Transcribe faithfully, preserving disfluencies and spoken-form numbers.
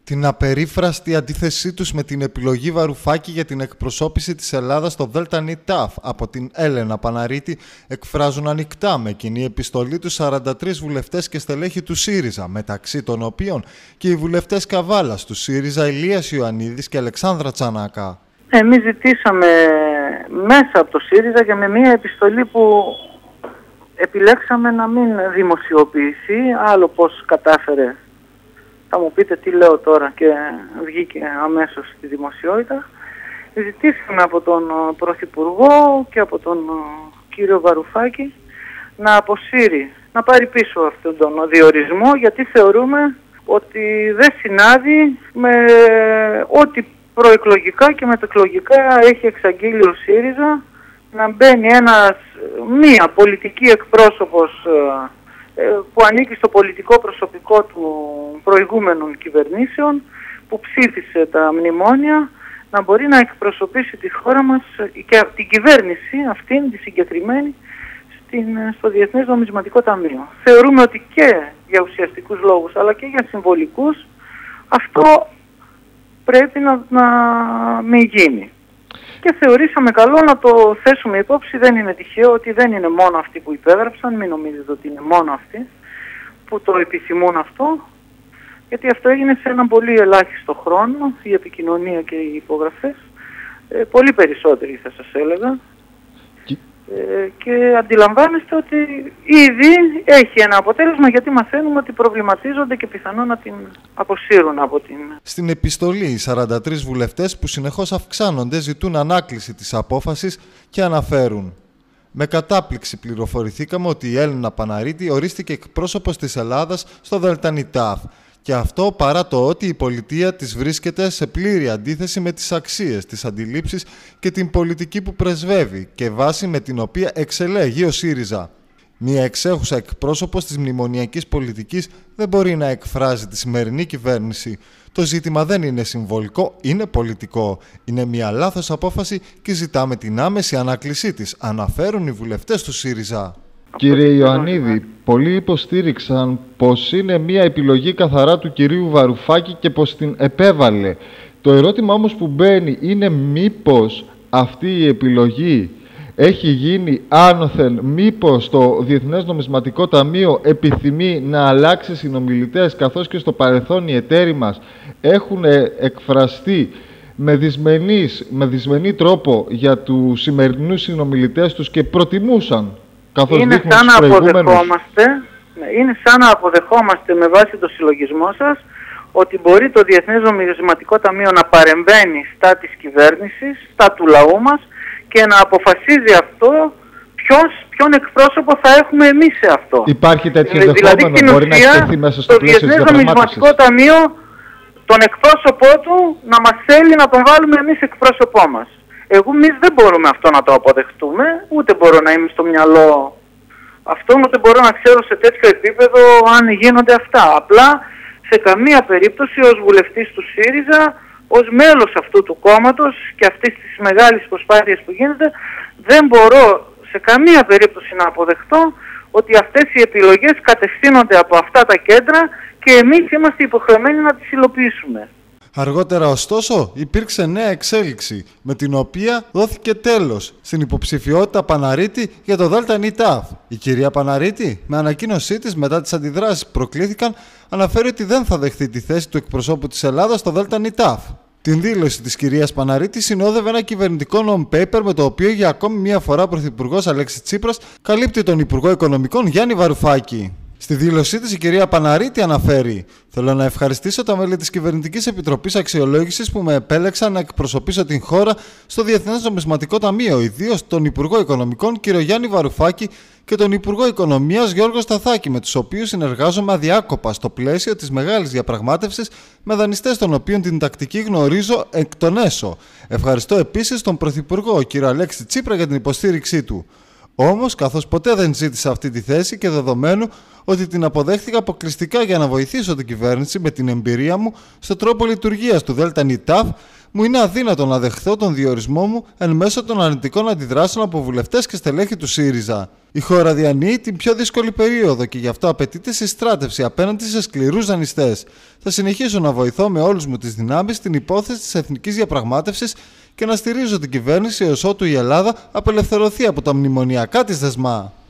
την απερίφραστη αντίθεσή τους με την επιλογή Βαρουφάκη για την εκπροσώπηση της Ελλάδας στο ΔΝΤ από την Έλενα Παναρίτη εκφράζουν ανοιχτά με κοινή επιστολή τους σαράντα τρεις βουλευτές και στελέχη του ΣΥΡΙΖΑ, μεταξύ των οποίων και οι βουλευτές Καβάλας του ΣΥΡΙΖΑ Ηλίας Ιωαννίδης και Αλεξάνδρα Τσανάκα. Εμείς ζητήσαμε μέσα από το ΣΥΡΙΖΑ και με μια επιστολή που επιλέξαμε να μην δημοσιοποιηθεί, άλλο πώς κατάφερε. Θα μου πείτε τι λέω τώρα και βγήκε αμέσως στη δημοσιότητα. Ζητήσαμε από τον Πρωθυπουργό και από τον κύριο Βαρουφάκη να αποσύρει, να πάρει πίσω αυτόν τον διορισμό, γιατί θεωρούμε ότι δεν συνάδει με ό,τι προεκλογικά και μετεκλογικά έχει εξαγγείλει ο ΣΥΡΙΖΑ, να μπαίνει ένας, μία πολιτική εκπρόσωπος που ανήκει στο πολιτικό προσωπικό του προηγούμενων κυβερνήσεων, που ψήφισε τα μνημόνια, να μπορεί να εκπροσωπήσει τη χώρα μας και την κυβέρνηση αυτήν τη συγκεκριμένη στην, στο Διεθνές Νομισματικό Ταμείο. Θεωρούμε ότι και για ουσιαστικούς λόγους αλλά και για συμβολικούς αυτό πρέπει να, να μην γίνει. Και θεωρήσαμε καλό να το θέσουμε υπόψη. Δεν είναι τυχαίο ότι δεν είναι μόνο αυτοί που υπέγραψαν, μην νομίζετε ότι είναι μόνο αυτοί που το επιθυμούν αυτό, γιατί αυτό έγινε σε έναν πολύ ελάχιστο χρόνο, η επικοινωνία και οι υπογραφές, ε, πολύ περισσότεροι θα σας έλεγα. Και... Ε, και αντιλαμβάνεστε ότι ήδη έχει ένα αποτέλεσμα, γιατί μαθαίνουμε ότι προβληματίζονται και πιθανόν να την αποσύρουν από την... Στην επιστολή, οι σαράντα τρεις βουλευτές που συνεχώς αυξάνονται ζητούν ανάκληση της απόφασης και αναφέρουν: με κατάπληξη πληροφορηθήκαμε ότι η Έλενα Παναρίτη ορίστηκε εκπρόσωπος της Ελλάδας στο ΔΝΤ. Και αυτό παρά το ότι η πολιτεία της βρίσκεται σε πλήρη αντίθεση με τις αξίες, τις αντιλήψεις και την πολιτική που πρεσβεύει και βάση με την οποία εξελέγει ο ΣΥΡΙΖΑ. Μια εξέχουσα εκπρόσωπος της μνημονιακής πολιτικής δεν μπορεί να εκφράζει τη σημερινή κυβέρνηση. Το ζήτημα δεν είναι συμβολικό, είναι πολιτικό. Είναι μια λάθος απόφαση και ζητάμε την άμεση ανάκλησή της, αναφέρουν οι βουλευτές του ΣΥΡΙΖΑ. Κύριε Ιωαννίδη, πολλοί υποστήριξαν πως είναι μια επιλογή καθαρά του κυρίου Βαρουφάκη και πως την επέβαλε. Το ερώτημα όμως που μπαίνει είναι μήπως αυτή η επιλογή έχει γίνει άνωθεν, μήπως το Διεθνές Νομισματικό Ταμείο επιθυμεί να αλλάξει συνομιλητές, καθώς και στο παρελθόν οι εταίροι μας έχουν εκφραστεί με δυσμενής, με δυσμενή τρόπο για τους σημερινούς συνομιλητές τους και προτιμούσαν, καθώς είναι σαν να αποδεχόμαστε, είναι σαν να αποδεχόμαστε με βάση το συλλογισμό σας ότι μπορεί το Διεθνές Νομισματικό Ταμείο να παρεμβαίνει στα της κυβέρνησης, στα του λαού μας και να αποφασίζει αυτό ποιος, ποιον εκπρόσωπο θα έχουμε εμείς σε αυτό. Υπάρχει τέτοιο ενδεχόμενο, δηλαδή, μπορεί να εκτεθεί μέσα στο πλαίσιο της διαπραγμάτευσης. Το Διεθνές Νομισματικό Ταμείο τον εκπρόσωπό του να μας θέλει να τον βάλουμε εμείς εκπρόσωπό μας. Εγώ εμείς δεν μπορούμε αυτό να το αποδεχτούμε, ούτε μπορώ να είμαι στο μυαλό αυτό, ούτε μπορώ να ξέρω σε τέτοιο επίπεδο αν γίνονται αυτά. Απλά σε καμία περίπτωση ως βουλευτής του ΣΥΡΙΖΑ, ως μέλος αυτού του κόμματος και αυτής της μεγάλης προσπάθειας που γίνεται, δεν μπορώ σε καμία περίπτωση να αποδεχτώ ότι αυτές οι επιλογές κατευθύνονται από αυτά τα κέντρα και εμείς είμαστε υποχρεωμένοι να τις υλοποιήσουμε. Αργότερα, ωστόσο, υπήρξε νέα εξέλιξη, με την οποία δόθηκε τέλος στην υποψηφιότητα Παναρίτη για το ΔΝΤ. Η κυρία Παναρίτη, με ανακοίνωσή της μετά τις αντιδράσεις που προκλήθηκαν, αναφέρει ότι δεν θα δεχθεί τη θέση του εκπροσώπου της Ελλάδας στο ΔΝΤ. Την δήλωση της κυρίας Παναρίτη συνόδευε ένα κυβερνητικό non-paper με το οποίο για ακόμη μία φορά ο Πρωθυπουργός Αλέξης Τσίπρας καλύπτει τον Υπουργό Οικονομικών Γιάννη Βαρουφάκη. Στη δήλωσή της η κυρία Παναρίτη αναφέρει: θέλω να ευχαριστήσω τα μέλη της Κυβερνητικής Επιτροπής Αξιολόγησης που με επέλεξαν να εκπροσωπήσω την χώρα στο Διεθνές Νομισματικό Ταμείο, ιδίως τον Υπουργό Οικονομικών κ. Γιάννη Βαρουφάκη και τον Υπουργό Οικονομίας Γιώργο Σταθάκη, με τους οποίους συνεργάζομαι αδιάκοπα στο πλαίσιο της μεγάλης διαπραγμάτευσης με δανειστές, των οποίων την τακτική γνωρίζω εκ των έσω. Ευχαριστώ επίσης τον Πρωθυπουργό κ. Αλέξη Τσίπρα για την υποστήριξή του. Όμως, καθώς ποτέ δεν ζήτησα αυτή τη θέση και δεδομένου ότι την αποδέχτηκα αποκλειστικά για να βοηθήσω την κυβέρνηση με την εμπειρία μου στο τρόπο λειτουργίας του ΔΝΤ, μου είναι αδύνατο να δεχθώ τον διορισμό μου εν μέσω των αρνητικών αντιδράσεων από βουλευτές και στελέχη του ΣΥΡΙΖΑ. Η χώρα διανύει την πιο δύσκολη περίοδο και γι' αυτό απαιτείται συστράτευση απέναντι σε σκληρούς δανειστές. Θα συνεχίσω να βοηθώ με όλους μου τις δυνάμεις στην υπόθεση της εθνικής διαπραγμάτευσης και να στηρίζω την κυβέρνηση έως ότου η Ελλάδα απελευθερωθεί από τα μνημονιακά της δεσμά.